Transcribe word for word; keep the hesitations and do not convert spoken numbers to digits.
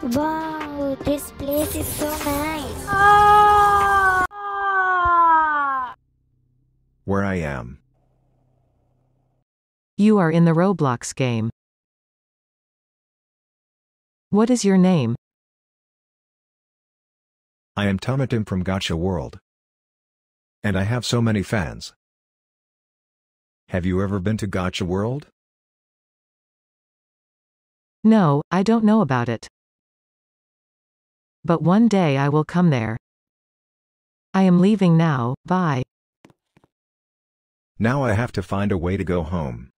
Wow, this place is so nice. Ah! Where I am. You are in the Roblox game. What is your name? I am Tummytim from Gacha World. And I have so many fans. Have you ever been to Gacha World? No, I don't know about it. But one day I will come there. I am leaving now, bye. Now I have to find a way to go home.